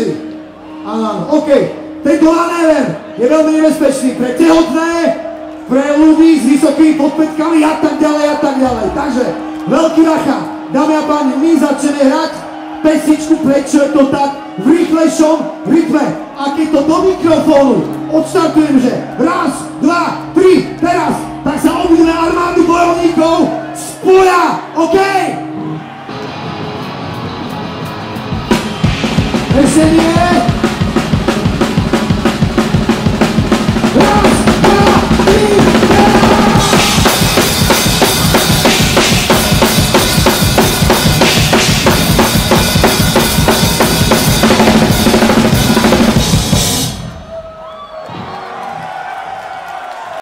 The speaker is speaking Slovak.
riešili. Áno, OK. Tento manéver je veľmi nebezpečný pre tehotné, pre ľudí s vysokými podpätkami a tak ďalej a tak ďalej. Takže, veľký racha, dámy a páni, my začneme hrať pesničku, prečo je to tak v rýchlejšom rytme. A keď to do mikrofónu odštartujem, že raz, dva, tri, teraz, tak sa obidve armády bojovníkov spoja, OK?